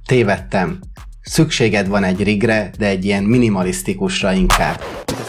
Tévedtem. Szükséged van egy rigre, de egy ilyen minimalisztikusra inkább.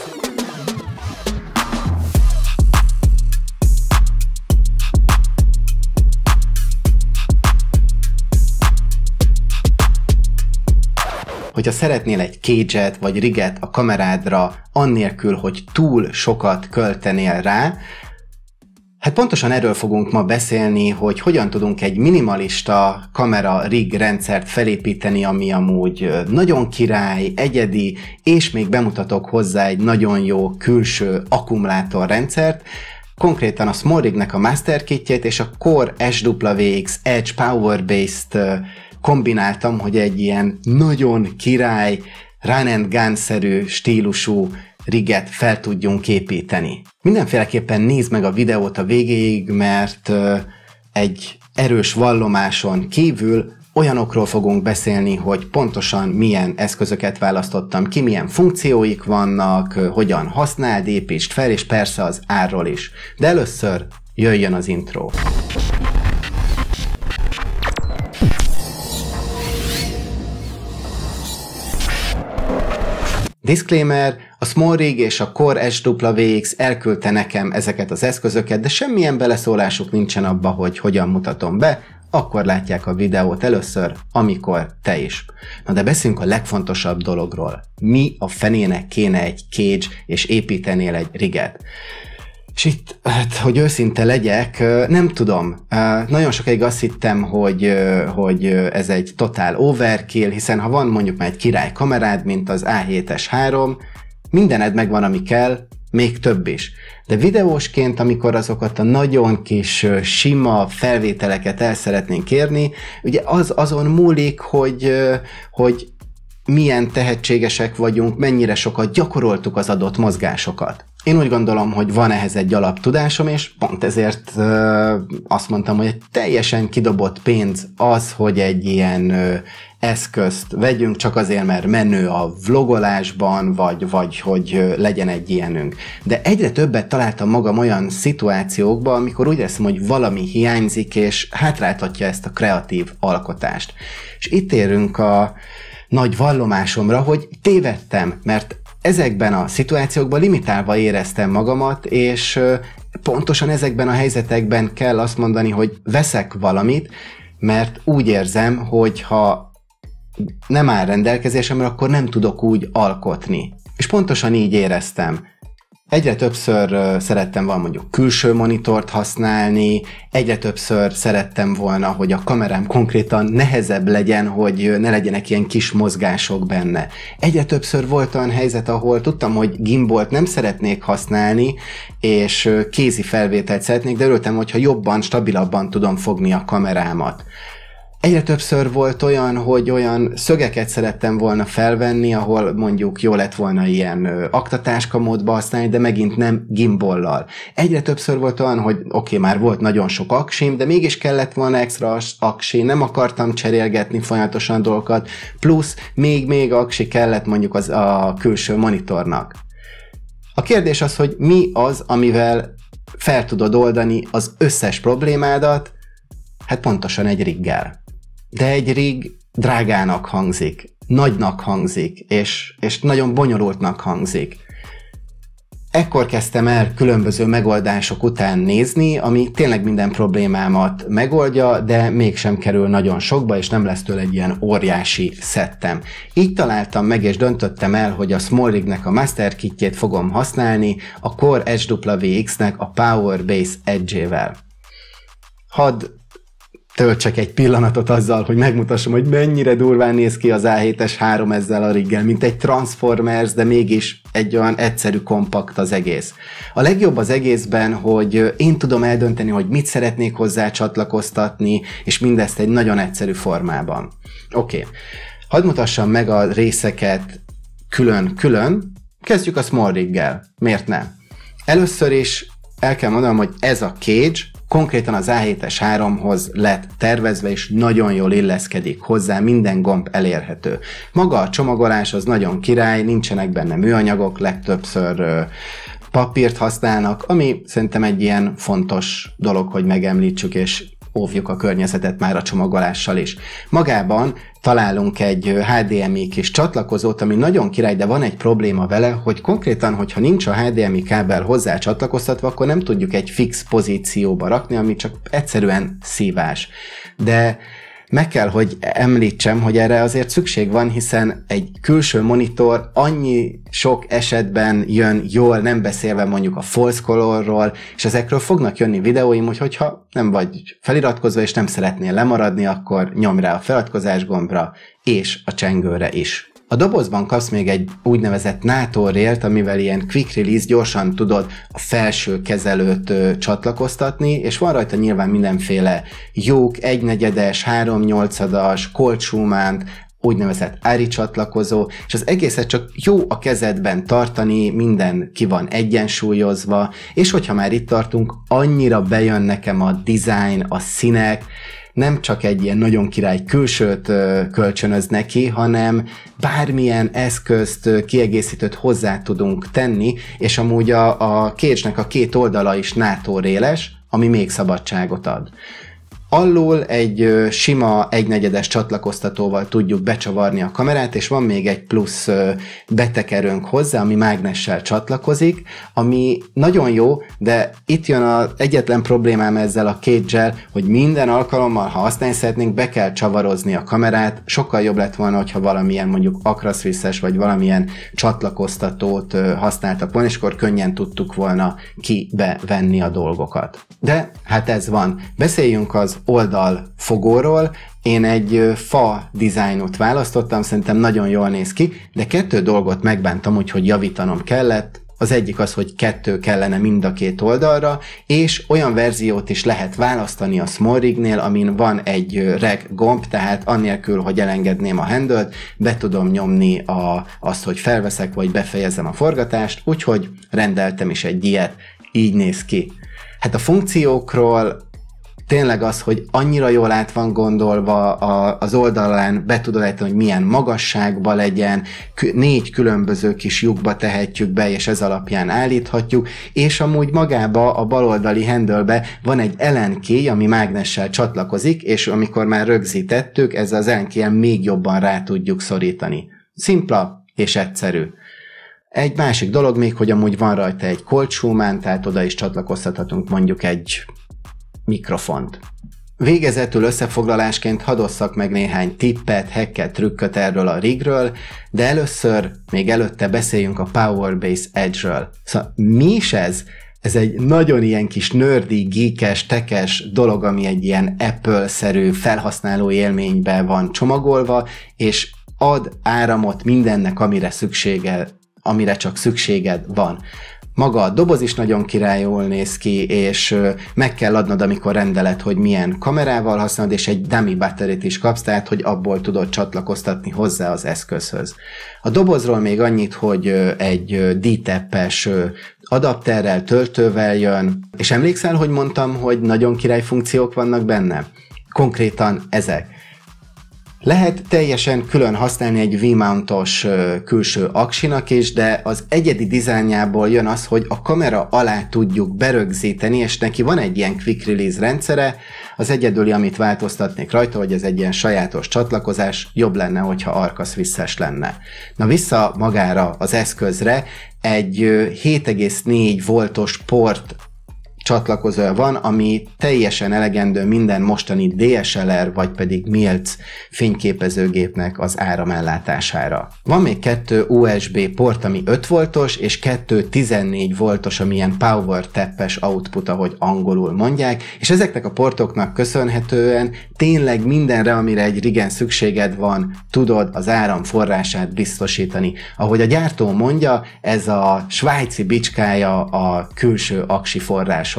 Hogyha szeretnél egy cage-et vagy riget a kamerádra, annélkül, hogy túl sokat költenél rá, hát pontosan erről fogunk ma beszélni, hogy hogyan tudunk egy minimalista kamera rig rendszert felépíteni, ami amúgy nagyon király, egyedi, és még bemutatok hozzá egy nagyon jó külső akkumulátorrendszert, konkrétan a SmallRignek a Master Kitjét és a Core SWX Edge Power-based kombináltam, hogy egy ilyen nagyon király, run and gun-szerű stílusú riget fel tudjunk építeni. Mindenféleképpen nézd meg a videót a végéig, mert egy erős vallomáson kívül olyanokról fogunk beszélni, hogy pontosan milyen eszközöket választottam ki, milyen funkcióik vannak, hogyan használd, építsd fel, és persze az árról is. De először jöjjön az intro. Disclaimer, a SmallRig és a Core SWX elküldte nekem ezeket az eszközöket, de semmilyen beleszólásuk nincsen abba, hogy hogyan mutatom be, akkor látják a videót először, amikor te is. Na de beszéljünk a legfontosabb dologról. Mi a fenének kéne egy cage, és építenél egy riget? És itt, hát, hogy őszinte legyek, nem tudom. Nagyon sokáig azt hittem, hogy ez egy totál overkill, hiszen ha van mondjuk már egy király kamerád, mint az A7S3, mindened megvan, ami kell, még több is. De videósként, amikor azokat a nagyon kis sima felvételeket el szeretnénk érni, ugye az azon múlik, hogy milyen tehetségesek vagyunk, mennyire sokat gyakoroltuk az adott mozgásokat. Én úgy gondolom, hogy van ehhez egy alaptudásom, és pont ezért azt mondtam, hogy egy teljesen kidobott pénz az, hogy egy ilyen eszközt vegyünk, csak azért, mert menő a vlogolásban, vagy hogy legyen egy ilyenünk. De egyre többet találtam magam olyan szituációkban, amikor úgy érzem, hogy valami hiányzik, és hátráltatja ezt a kreatív alkotást. És itt érünk a nagy vallomásomra, hogy tévedtem, mert ezekben a szituációkban limitálva éreztem magamat, és pontosan ezekben a helyzetekben kell azt mondani, hogy veszek valamit, mert úgy érzem, hogy ha nem áll rendelkezésemre, akkor nem tudok úgy alkotni. És pontosan így éreztem. Egyre többször szerettem volna mondjuk külső monitort használni, egyre többször szerettem volna, hogy a kamerám konkrétan nehezebb legyen, hogy ne legyenek ilyen kis mozgások benne. Egyre többször volt olyan helyzet, ahol tudtam, hogy gimbalt nem szeretnék használni, és kézi felvételt szeretnék, de örültem, hogyha jobban, stabilabban tudom fogni a kamerámat. Egyre többször volt olyan, hogy olyan szögeket szerettem volna felvenni, ahol mondjuk jó lett volna ilyen aktatáska módba használni, de megint nem gimballal. Egyre többször volt olyan, hogy oké, már volt nagyon sok aksim, de mégis kellett volna extra aksi, nem akartam cserélgetni folyamatosan dolgokat, plusz még aksi kellett mondjuk a külső monitornak. A kérdés az, hogy mi az, amivel fel tudod oldani az összes problémádat, hát pontosan egy riggel. De egy rig drágának hangzik, nagynak hangzik, és nagyon bonyolultnak hangzik. Ekkor kezdtem el különböző megoldások után nézni, ami tényleg minden problémámat megoldja, de mégsem kerül nagyon sokba, és nem lesz tőle egy ilyen óriási szettem. Így találtam meg, és döntöttem el, hogy a SmallRignek a Master Kitjét fogom használni, a Core SWX-nek a Power-Base Edge-ével. Hadd töltsek egy pillanatot azzal, hogy megmutassam, hogy mennyire durván néz ki az A7S3 ezzel a riggel, mint egy Transformers, de mégis egy olyan egyszerű, kompakt az egész. A legjobb az egészben, hogy én tudom eldönteni, hogy mit szeretnék hozzá csatlakoztatni, és mindezt egy nagyon egyszerű formában. Oké. Hadd mutassam meg a részeket külön-külön. Kezdjük a SmallRiggel. Miért nem? Először is el kell mondanom, hogy ez a cage konkrétan az A7S3-hoz lett tervezve, és nagyon jól illeszkedik hozzá, minden gomb elérhető. Maga a csomagolás az nagyon király, nincsenek benne műanyagok, legtöbbször papírt használnak, ami szerintem egy ilyen fontos dolog, hogy megemlítsük, és óvjuk a környezetet már a csomagolással is. Magában találunk egy HDMI kis csatlakozót, ami nagyon király, de van egy probléma vele, hogy konkrétan, hogyha nincs a HDMI kábel hozzá csatlakoztatva, akkor nem tudjuk egy fix pozícióba rakni, ami csak egyszerűen szívás. De meg kell, hogy említsem, hogy erre azért szükség van, hiszen egy külső monitor annyi sok esetben jön jól, nem beszélve mondjuk a false colorról, és ezekről fognak jönni videóim, hogyha nem vagy feliratkozva, és nem szeretnél lemaradni, akkor nyomj rá a feliratkozás gombra, és a csengőre is. A dobozban kapsz még egy úgynevezett NATO rail-t, amivel ilyen quick release gyorsan tudod a felső kezelőt csatlakoztatni, és van rajta nyilván mindenféle lyuk, 1/4-es, 3/8-as, Colt Schumann, úgynevezett ARRI csatlakozó, és az egészet csak jó a kezedben tartani, minden ki van egyensúlyozva, és hogyha már itt tartunk, annyira bejön nekem a design, a színek, nem csak egy ilyen nagyon király külsőt kölcsönöz neki, hanem bármilyen eszközt, kiegészítőt hozzá tudunk tenni, és amúgy a Cage-nek a két oldala is NATO rail-es, ami még szabadságot ad. Alul egy sima 1/4-es csatlakoztatóval tudjuk becsavarni a kamerát, és van még egy plusz betekerőnk hozzá, ami mágnessel csatlakozik, ami nagyon jó, de itt jön az egyetlen problémám ezzel a Cage-el, hogy minden alkalommal, ha használni szeretnénk, be kell csavarozni a kamerát. Sokkal jobb lett volna, hogyha valamilyen mondjuk Acroswiss-es vagy valamilyen csatlakoztatót használtak volna, és akkor könnyen tudtuk volna kibevenni a dolgokat. De hát ez van. Beszéljünk az oldalfogóról. Én egy fa dizájnot választottam, szerintem nagyon jól néz ki, de 2 dolgot megbántam, úgyhogy javítanom kellett. Az egyik az, hogy 2 kellene mind a 2 oldalra, és olyan verziót is lehet választani a SmallRig-nél, amin van egy reg gomb, tehát annélkül, hogy elengedném a handle-t, be tudom nyomni azt, hogy felveszek, vagy befejezem a forgatást, úgyhogy rendeltem is egy ilyet, így néz ki. Hát a funkciókról tényleg az, hogy annyira jól át van gondolva, az oldalán be tudod állítani, hogy milyen magasságban legyen, 4 különböző kis lyukba tehetjük be, és ez alapján állíthatjuk, és amúgy magába a baloldali handle-be van egy Allen key, ami mágnessel csatlakozik, és amikor már rögzítettük, ezzel az Allen keyen még jobban rá tudjuk szorítani. Szimpla és egyszerű. Egy másik dolog még, hogy amúgy van rajta egy Colt Schumann, tehát oda is csatlakoztathatunk mondjuk egy mikrofont. Végezetül összefoglalásként hadd osszak meg néhány tippet, hacket, trükköt erről a rigről, de először, még előtte beszéljünk a Powerbase Edge-ről. Szóval mi is ez? Ez egy nagyon ilyen kis nerdy, geekes, tekes dolog, ami egy ilyen Apple-szerű felhasználó élménybe van csomagolva, és ad áramot mindennek, amire csak szükséged van. Maga a doboz is nagyon királyul néz ki, és meg kell adnod, amikor rendeled, hogy milyen kamerával használod, és egy dummy batteryt is kapsz, tehát hogy abból tudod csatlakoztatni hozzá az eszközhöz. A dobozról még annyit, hogy egy D-tappes adapterrel, töltővel jön, és emlékszel, hogy mondtam, hogy nagyon király funkciók vannak benne? Konkrétan ezek. Lehet teljesen külön használni egy V-mountos külső aksinak is, de az egyedi dizájnjából jön az, hogy a kamera alá tudjuk berögzíteni, és neki van egy ilyen quick release rendszere. Az egyedüli, amit változtatnék rajta, hogy ez egy ilyen sajátos csatlakozás, jobb lenne, hogyha Acroswiss-es lenne. Na vissza magára az eszközre, egy 7,4 voltos port csatlakozója van, ami teljesen elegendő minden mostani DSLR vagy pedig MILC fényképezőgépnek az áramellátására. Van még 2 USB port, ami 5 voltos, és 2 14 voltos, ami ilyen power tap-es output, ahogy angolul mondják, és ezeknek a portoknak köszönhetően tényleg mindenre, amire egy rigen szükséged van, tudod az áram forrását biztosítani. Ahogy a gyártó mondja, ez a svájci bicskája a külső aksi forrásoknak.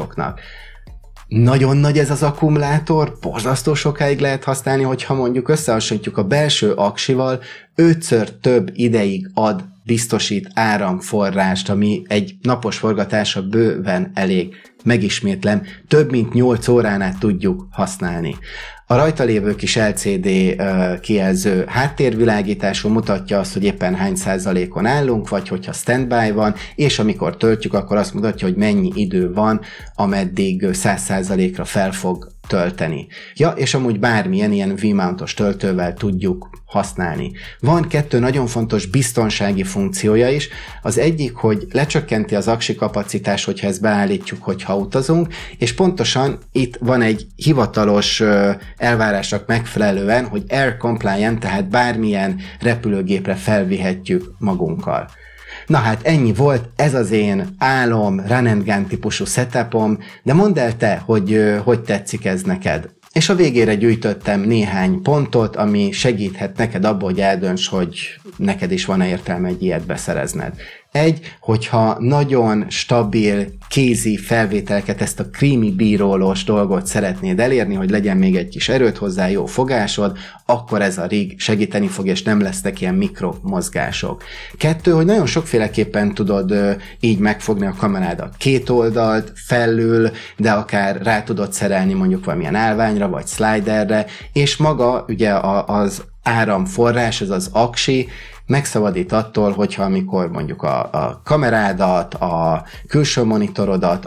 Nagyon nagy ez az akkumulátor, borzasztó sokáig lehet használni, hogyha mondjuk összehasonlítjuk a belső aksival, 5-ször több ideig biztosít áramforrást, ami egy napos forgatásra bőven elég. Megismétlem, több mint 8 órán át tudjuk használni. A rajta lévő kis LCD kijelző háttérvilágítású mutatja azt, hogy éppen hány százalékon állunk, vagy hogyha standby van, és amikor töltjük, akkor azt mutatja, hogy mennyi idő van, ameddig 100%-ra fel fog tölteni. Ja, és amúgy bármilyen ilyen V-mountos töltővel tudjuk használni. Van 2 nagyon fontos biztonsági funkciója is. Az egyik, hogy lecsökkenti az aksi kapacitás, hogyha ezt beállítjuk, hogyha utazunk, és pontosan itt van egy hivatalos elvárásnak megfelelően, hogy air compliant, tehát bármilyen repülőgépre felvihetjük magunkkal. Na hát ennyi volt, ez az én álom, run and gun típusú setupom, de mondd el te, hogy tetszik ez neked. És a végére gyűjtöttem néhány pontot, ami segíthet neked abba, hogy eldönts, hogy neked is van-e értelme egy ilyet beszerezned. Hogyha nagyon stabil, kézi felvételeket, ezt a creamy bírólós dolgot szeretnéd elérni, hogy legyen még egy kis erőt hozzá, jó fogásod, akkor ez a rig segíteni fog, és nem lesznek ilyen mikromozgások. 2, hogy nagyon sokféleképpen tudod így megfogni a kamerádat. 2 oldalt, felül, de akár rá tudod szerelni mondjuk valamilyen állványra, vagy sliderre, és maga ugye az áramforrás, ez az aksi, megszabadít attól, hogyha amikor mondjuk a kamerádat, a külső monitorodat,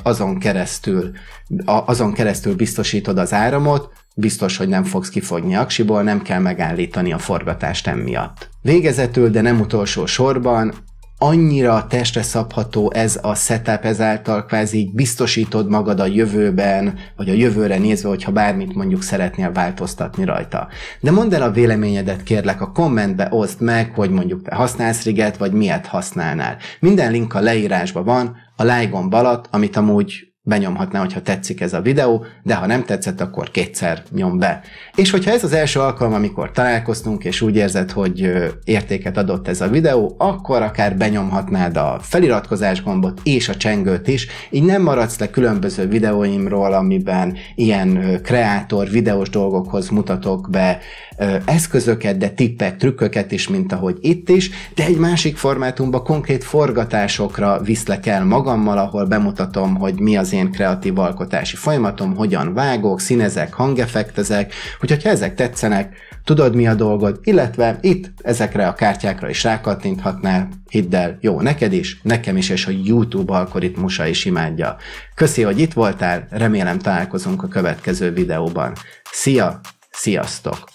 azon keresztül biztosítod az áramot, biztos, hogy nem fogsz kifogni aksiból, nem kell megállítani a forgatást emiatt. Végezetül, de nem utolsó sorban, annyira testre szabható ez a setup, ezáltal kvázi biztosítod magad a jövőben, vagy a jövőre nézve, hogyha bármit mondjuk szeretnél változtatni rajta. De mondd el a véleményedet, kérlek, a kommentbe oszd meg, hogy mondjuk te használsz riget, vagy miért használnál. Minden link a leírásban van, a like gomb alatt, amit amúgy benyomhatná, hogyha tetszik ez a videó, de ha nem tetszett, akkor 2-szer nyom be. És hogyha ez az első alkalom, amikor találkoztunk, és úgy érzed, hogy értéket adott ez a videó, akkor akár benyomhatnád a feliratkozás gombot és a csengőt is, így nem maradsz le különböző videóimról, amiben ilyen kreátor, videós dolgokhoz mutatok be eszközöket, de tippek, trükköket is, mint ahogy itt is, de egy másik formátumban konkrét forgatásokra viszlek el magammal, ahol bemutatom, hogy mi az én kreatív alkotási folyamatom, hogyan vágok, színezek, hangeffektezek, úgyhogy ha ezek tetszenek, tudod mi a dolgod, illetve itt ezekre a kártyákra is rákattinthatnál, hidd el, jó neked is, nekem is, és a YouTube algoritmusa is imádja. Köszi, hogy itt voltál, remélem találkozunk a következő videóban. Szia, sziasztok!